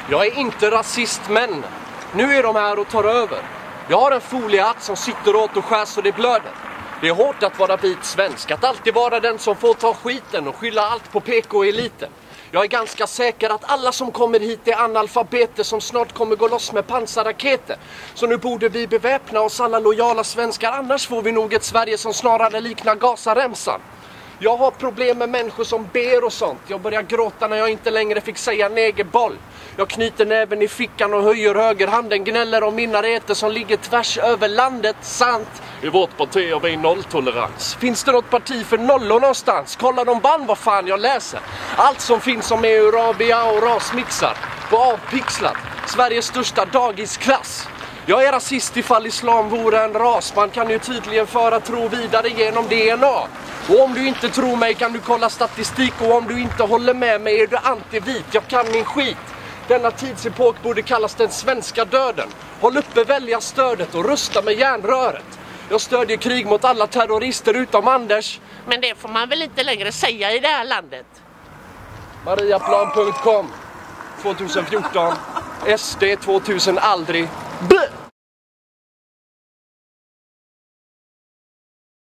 Jag är inte rasist, men nu är de här och tar över. Jag har en foliehatt som sitter åt och skär så det blöder. Det är hårt att vara vit svensk, att alltid vara den som får ta skiten och skylla allt på PK-eliten. Jag är ganska säker att alla som kommer hit är analfabeter som snart kommer gå loss med pansarraketer. Så nu borde vi beväpna oss alla lojala svenskar, annars får vi nog ett Sverige som snarare liknar Gazaremsan. Jag har problem med människor som ber och sånt. Jag börjar gråta när jag inte längre fick säga negerboll. Jag knyter näven i fickan och höjer högerhanden, gnäller om minareter som ligger tvärs över landet. Sant, i vårt parti har vi nolltolerans. Finns det något parti för nollor någonstans? Kolla de band vad fan jag läser. Allt som finns som är urabia och rasmixar. På avpixlat, Sveriges största dagisklass. Jag är rasist ifall islam vore en ras. Man kan ju tydligen föra tro vidare genom DNA. Och om du inte tror mig kan du kolla statistik. Och om du inte håller med mig är du antivit. Jag kan min skit. Denna tidsepok borde kallas den svenska döden. Håll uppe väljarstödet och rösta med järnröret. Jag stödjer krig mot alla terrorister utom Anders. Men det får man väl inte längre säga i det här landet. Mariaplan.com 2014 SD 2000 aldrig. Bleh!